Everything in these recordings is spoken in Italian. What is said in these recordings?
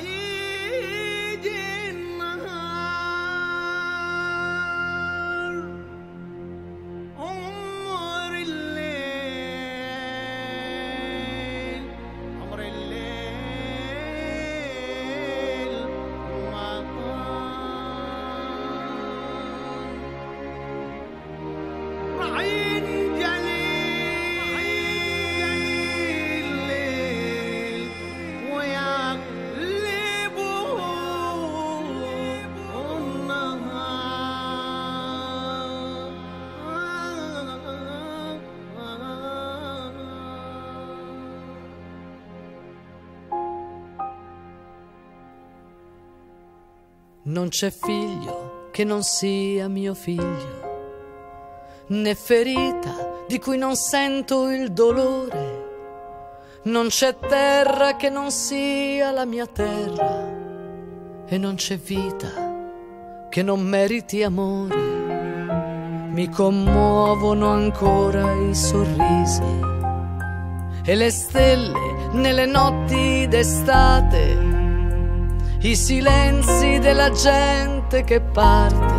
Non c'è figlio che non sia mio figlio, né ferita di cui non sento il dolore. Non c'è terra che non sia la mia terra, e non c'è vita che non meriti amore. Mi commuovono ancora i sorrisi e le stelle nelle notti d'estate, i silenzi della gente che parte,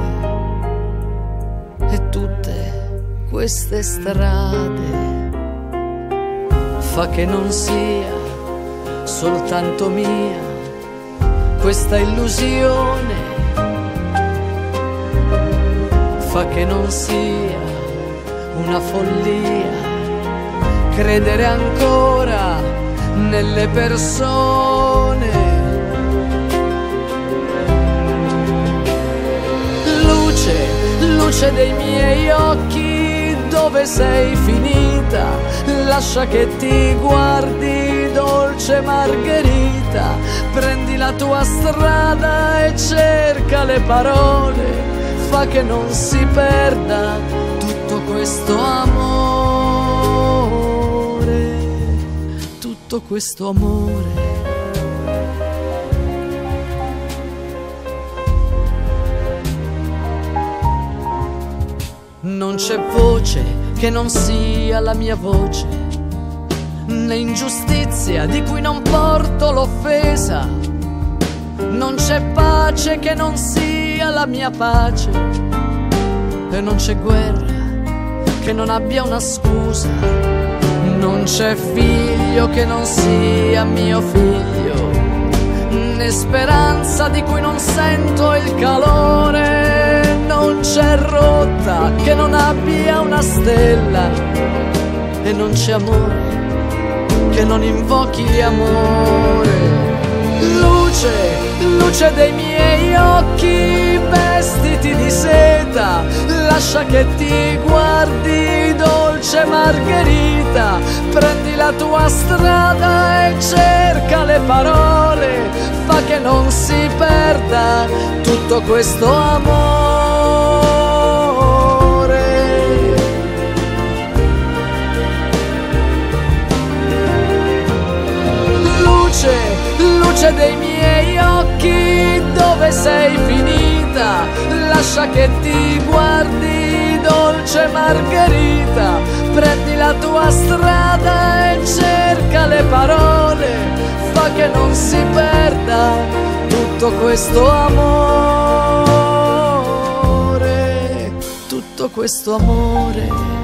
e tutte queste strade. Fa che non sia soltanto mia questa illusione, fa che non sia una follia credere ancora nelle persone. Luce dei miei occhi, dove sei finita? Lascia che ti guardi, dolce Margherita. Prendi la tua strada e cerca le parole, fa che non si perda tutto questo amore, tutto questo amore. Non c'è voce che non sia la mia voce, né ingiustizia di cui non porto l'offesa. Non c'è pace che non sia la mia pace, e non c'è guerra che non abbia una scusa. Non c'è figlio che non sia mio figlio, né speranza di cui non sento il calore. Non c'è rotta che non abbia una stella, e non c'è amore che non invochi amore. Luce dei miei occhi, vestiti di seta, lascia che ti guardi, dolce Margherita. Prendi la tua strada e cerca le parole, fa che non si perda tutto questo amore. Luce dei miei occhi, dove sei finita? Lascia che ti guardi, dolce Margherita. Prendi la tua strada e cerca le parole, fa che non si perda tutto questo amore, tutto questo amore.